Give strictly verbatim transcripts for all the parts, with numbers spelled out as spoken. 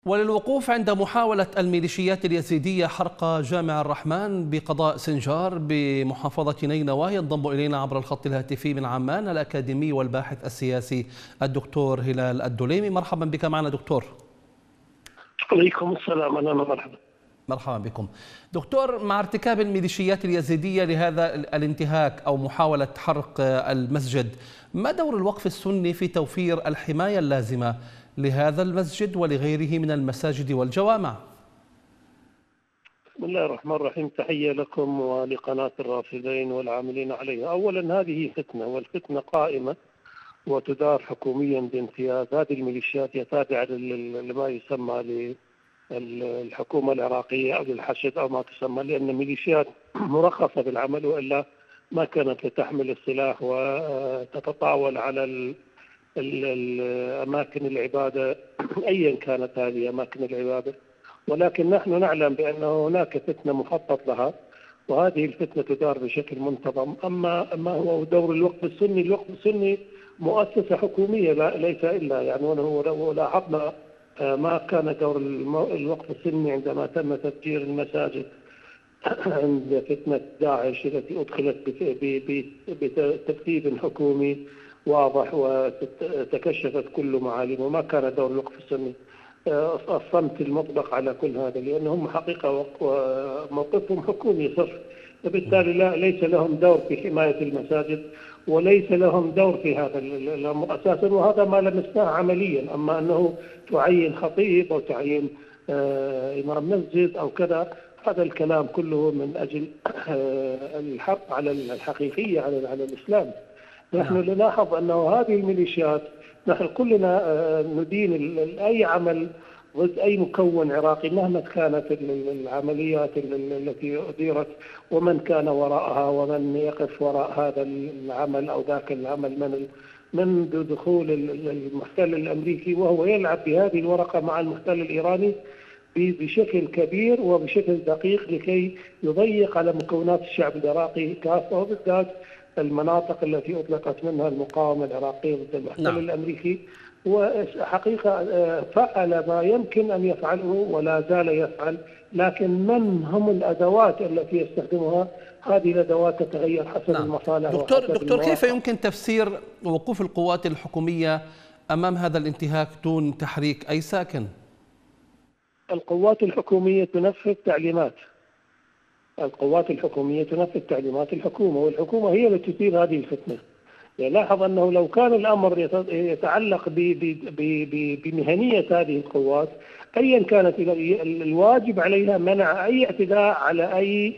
وللوقوف عند محاولة الميليشيات اليزيدية حرق جامع الرحمن بقضاء سنجار بمحافظة نينوى، ينضم إلينا عبر الخط الهاتفي من عمان الأكاديمي والباحث السياسي الدكتور هلال الدليمي. مرحبا بك معنا دكتور. عليكم السلام، أهلا ومرحبا. مرحبا بكم دكتور. مع ارتكاب الميليشيات اليزيدية لهذا الانتهاك أو محاولة حرق المسجد، ما دور الوقف السني في توفير الحماية اللازمة لهذا المسجد ولغيره من المساجد والجوامع؟ بسم الله الرحمن الرحيم، تحية لكم ولقناة الرافدين والعاملين عليها. أولا هذه فتنة، والفتنة قائمة وتدار حكوميا بامتياز. هذه الميليشيات هي تابعة لما يسمى للحكومة العراقية أو للحشد أو ما تسمى، لأن ميليشيات مرخصة بالعمل، وإلا ما كانت لتحمل السلاح وتتطاول على الأماكن العبادة أيا كانت هذه أماكن العبادة. ولكن نحن نعلم بأن هناك فتنة مخطط لها، وهذه الفتنة تدار بشكل منتظم. أما ما هو دور الوقف السني؟ الوقف السني مؤسسة حكومية ليس إلا، يعني ولو لاحظنا ما كان دور الوقف السني عندما تم تفجير المساجد عند فتنة داعش التي أدخلت بترتيب حكومي واضح وتكشفت كل معالمه. ما كان دور الوقف السني، الصمت المطلق على كل هذا، لأنهم حقيقة موقفهم حكومي صرف، وبالتالي لا ليس لهم دور في حماية المساجد وليس لهم دور في هذا الأمر أساسا، وهذا ما لمسناه عمليا. أما أنه تعين خطيب أو تعين إمام مسجد أو كذا، هذا الكلام كله من أجل الحرب على الحقيقية على على الإسلام. نحن نلاحظ أنه هذه الميليشيات، نحن كلنا ندين أي عمل ضد أي مكون عراقي مهما كانت العمليات التي أديرت ومن كان وراءها ومن يقف وراء هذا العمل أو ذاك العمل من منذ دخول المحتل الأمريكي، وهو يلعب بهذه الورقة مع المحتل الإيراني بشكل كبير وبشكل دقيق لكي يضيق على مكونات الشعب العراقي كافة، وبالذات المناطق التي أطلقت منها المقاومة العراقية ضد المحتل نعم. الأمريكي. وحقيقة فعل ما يمكن أن يفعله ولا زال يفعل، لكن من هم الأدوات التي يستخدمها؟ هذه الأدوات تتغير حسب نعم. المصالح. دكتور, دكتور كيف يمكن تفسير وقوف القوات الحكومية أمام هذا الانتهاك دون تحريك أي ساكن؟ القوات الحكومية تنفذ تعليمات القوات الحكومية تنفذ تعليمات الحكومة، والحكومة هي التي تثير هذه الفتنة. يعني لاحظ أنه لو كان الأمر يتعلق بمهنية هذه القوات أيا كانت، الواجب عليها منع أي اعتداء على أي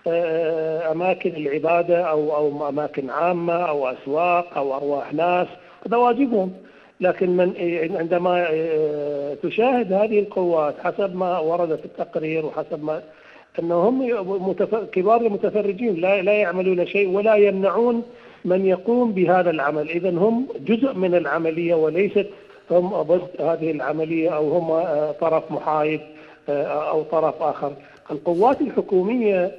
أماكن العبادة أو أو أماكن عامة أو أسواق أو أرواح ناس، هذا واجبهم. لكن من عندما تشاهد هذه القوات حسب ما ورد في التقرير وحسب ما أنهم متف... كبار المتفرجين لا لا يعملون شيء ولا يمنعون من يقوم بهذا العمل، إذن هم جزء من العملية وليست هم ضد هذه العملية أو هم طرف محايد أو طرف آخر. القوات الحكومية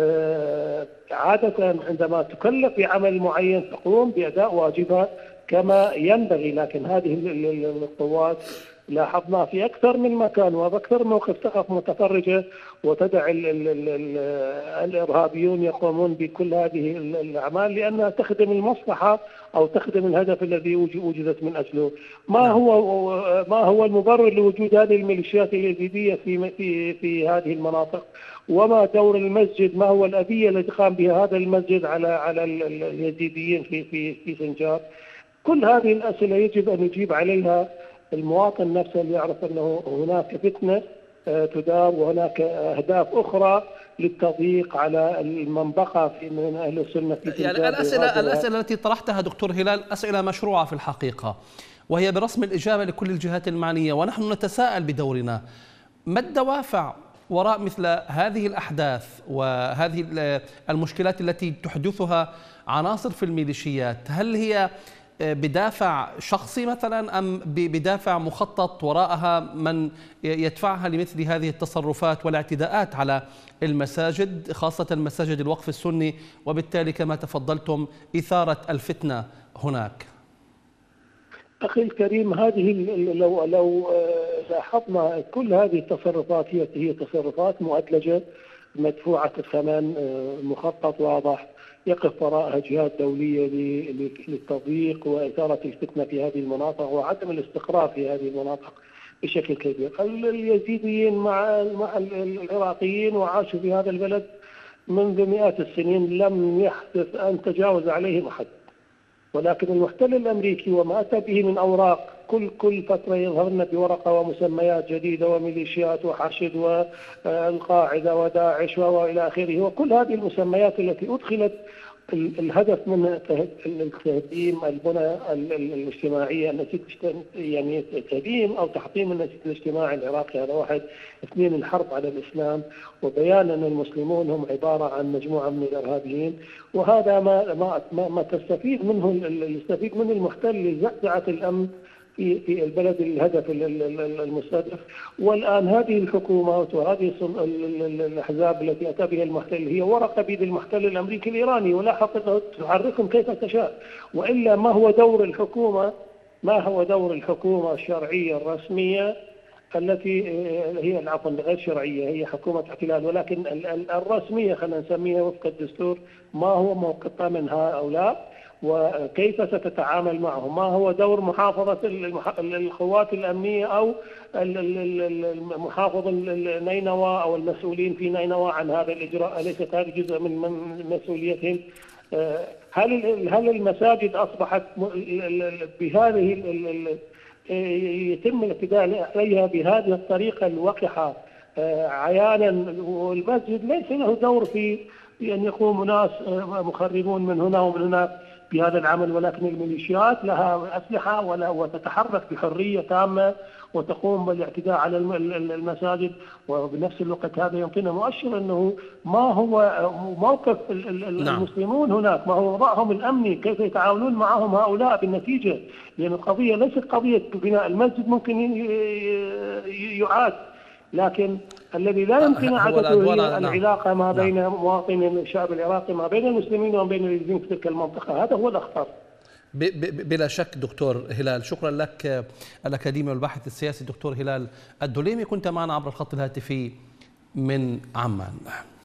عادة عندما تكلف بعمل معين تقوم بأداء واجبها كما ينبغي، لكن هذه القوات لاحظنا في أكثر من مكان وأكثر موقف تقف متفرجة وتدع الإرهابيون يقومون بكل هذه الأعمال لأنها تخدم المصلحة أو تخدم الهدف الذي وجدت من أجله. ما هو ما هو المبرر لوجود هذه الميليشيات اليزيدية في في في هذه المناطق؟ وما دور المسجد؟ ما هو الأذية التي قام بها هذا المسجد على على اليزيديين في في في سنجار؟ كل هذه الأسئلة يجب أن يجيب عليها المواطن نفسه، اللي يعرف أنه هناك فتنة تدار وهناك أهداف أخرى للتضييق على المنبقى في من أهل السنة في سنجار. يعني الأسئلة الأسئلة التي طرحتها دكتور هلال أسئلة مشروعة في الحقيقة، وهي برسم الإجابة لكل الجهات المعنية، ونحن نتساءل بدورنا ما الدوافع وراء مثل هذه الأحداث وهذه المشكلات التي تحدثها عناصر في الميليشيات؟ هل هي بدافع شخصي مثلا أم بدافع مخطط وراءها من يدفعها لمثل هذه التصرفات والاعتداءات على المساجد، خاصة مساجد الوقف السني، وبالتالي كما تفضلتم إثارة الفتنة هناك؟ أخي الكريم، هذه لو لو لاحظنا كل هذه التصرفات هي هي تصرفات مؤدلجة مدفوعة الثمن، مخطط واضح يقف وراءها جهات دولية للتضييق وإثارة الفتنة في هذه المناطق وعدم الاستقرار في هذه المناطق بشكل كبير. اليزيديين مع مع العراقيين وعاشوا في هذا البلد منذ مئات السنين، لم يحدث أن تجاوز عليهم أحد. ولكن المحتل الأمريكي وما أتى به من أوراق كل كل فترة يظهرن بورقة ومسميات جديدة وميليشيات وحشد والقاعدة وداعش وإلى آخره، وكل هذه المسميات التي أدخلت الهدف من التهديم البنى الاجتماعية التي يعني تهديم أو تحطيم النسيج الاجتماعي العراقي. هذا واحد. اثنين، الحرب على الإسلام وبيان أن المسلمون هم عبارة عن مجموعة من الإرهابيين، وهذا ما ما ما, ما تستفيد منه يستفيد منه المحتل لزعزعة الأمن في في البلد الهدف المستهدف. والآن هذه الحكومات وهذه الأحزاب التي أتى بها المحتل هي ورقة بيد المحتل الأمريكي الإيراني، ولاحظ أنه تحركهم كيف تشاء. وإلا ما هو دور الحكومة ما هو دور الحكومة الشرعية الرسمية التي هي عفوا غير شرعية، هي حكومة احتلال، ولكن الرسمية خلينا نسميها وفق الدستور، ما هو موقفها من هؤلاء وكيف ستتعامل معهم؟ ما هو دور محافظة القوات الأمنية أو محافظ نينوى أو المسؤولين في نينوى عن هذا الإجراء؟ أليست هذه جزء من مسؤوليتهم؟ هل هل المساجد أصبحت بهذه يتم الاعتداء عليها بهذه الطريقة الوقحة عيانا؟ والمسجد ليس له دور في أن يقوم ناس مخربون من هنا ومن هناك بهذا العمل، ولكن الميليشيات لها أسلحة وتتحرك بحرية تامة وتقوم بالاعتداء على المساجد. وبنفس الوقت هذا يمكننا مؤشر أنه ما هو موقف المسلمون هناك، ما هو وضعهم الأمني، كيف يتعاملون معهم هؤلاء بالنتيجة. لأن يعني القضية ليست قضية بناء المسجد، ممكن يعاد، لكن الذي لا يمكن عادته هي العلاقة ما بين مواطني الشعب العراقي، ما بين المسلمين وما بين اليزيديين في تلك المنطقة. هذا هو الأخطر. بلا شك دكتور هلال، شكرا لك الأكاديمي والباحث السياسي دكتور هلال الدليمي، كنت معنا عبر الخط الهاتفي من عمان.